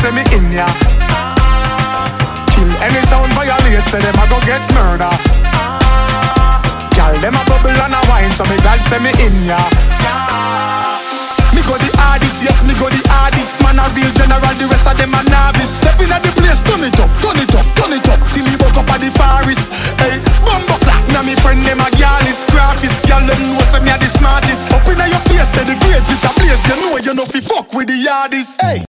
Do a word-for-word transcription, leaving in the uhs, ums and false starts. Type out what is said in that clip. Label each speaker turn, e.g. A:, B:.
A: say me in ya. Kill any sound violate, say them a go get murder. Girl, them a bubble and a wine, so me glad say me in ya. Me go the hardest, yes, me go the hardest. Man a real general, the rest of them a novice. Step in at the place, turn it up, turn it up, turn it up, till he woke up at the forest. Hey, bumbo clap, now me friend them a girl is graphist. Girl, them know say me a the smartest. Up in your face, say the grades it a place. You know you know fi fuck with the hardest. Hey.